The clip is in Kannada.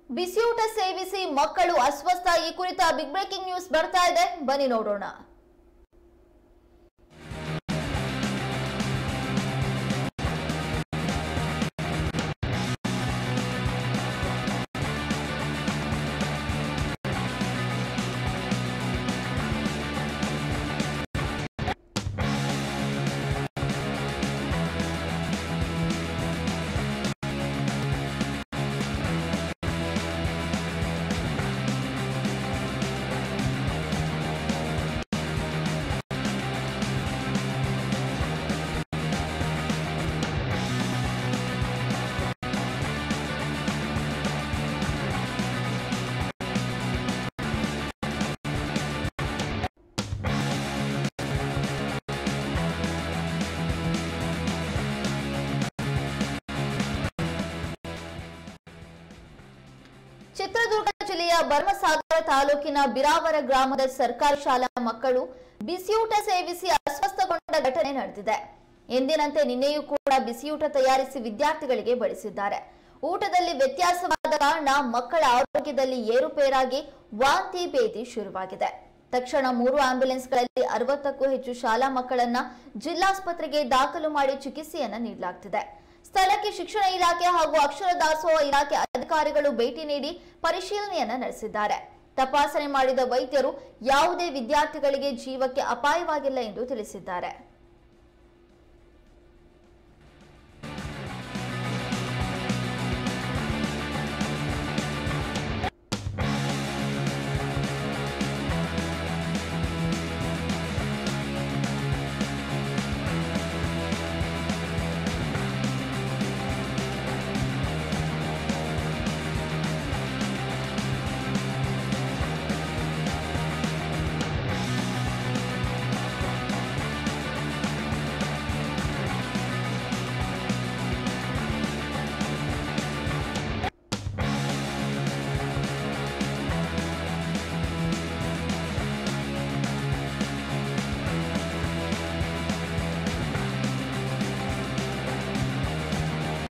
ಬಿಸಿಯೂಟ ಸೇವಿಸಿ ಮಕ್ಕಳು ಅಸ್ವಸ್ಥ ಈ ಕುರಿತ ಬಿಗ್ ಬ್ರೇಕಿಂಗ್ ನ್ಯೂಸ್ ಬರ್ತಾ ಇದೆ, ಬನ್ನಿ ನೋಡೋಣ. ಚಿತ್ರದುರ್ಗ ಜಿಲ್ಲೆಯ ಭರಮಸಾಗರ ತಾಲೂಕಿನ ಬಿರಾವರ ಗ್ರಾಮದ ಸರ್ಕಾರಿ ಶಾಲಾ ಮಕ್ಕಳು ಬಿಸಿಯೂಟ ಸೇವಿಸಿ ಅಸ್ವಸ್ಥಗೊಂಡ ಘಟನೆ ನಡೆದಿದೆ. ಎಂದಿನಂತೆ ನಿನ್ನೆಯೂ ಕೂಡ ಬಿಸಿಯೂಟ ತಯಾರಿಸಿ ವಿದ್ಯಾರ್ಥಿಗಳಿಗೆ ಬಡಿಸಿದ್ದಾರೆ. ಊಟದಲ್ಲಿ ವ್ಯತ್ಯಾಸವಾದ ಕಾರಣ ಮಕ್ಕಳ ಆರೋಗ್ಯದಲ್ಲಿ ಏರುಪೇರಾಗಿ ವಾಂತಿ ಭೇದಿ ಶುರುವಾಗಿದೆ. ತಕ್ಷಣ 3 ಆಂಬ್ಯುಲೆನ್ಸ್ಗಳಲ್ಲಿ 60ಕ್ಕೂ ಹೆಚ್ಚು ಶಾಲಾ ಮಕ್ಕಳನ್ನ ಜಿಲ್ಲಾಸ್ಪತ್ರೆಗೆ ದಾಖಲು ಮಾಡಿ ಚಿಕಿತ್ಸೆಯನ್ನ ನೀಡಲಾಗುತ್ತಿದೆ. ಸ್ಥಳಕ್ಕೆ ಶಿಕ್ಷಣ ಇಲಾಖೆ ಹಾಗೂ ಅಕ್ಷರ ದಾಸೋಹ ಇಲಾಖೆ ಅಧಿಕಾರಿಗಳು ಭೇಟಿ ನೀಡಿ ಪರಿಶೀಲನೆಯನ್ನ ನಡೆಸಿದ್ದಾರೆ. ತಪಾಸಣೆ ಮಾಡಿದ ವೈದ್ಯರು ಯಾವುದೇ ವಿದ್ಯಾರ್ಥಿಗಳಿಗೆ ಜೀವಕ್ಕೆ ಅಪಾಯವಾಗಿಲ್ಲ ಎಂದು ತಿಳಿಸಿದ್ದಾರೆ.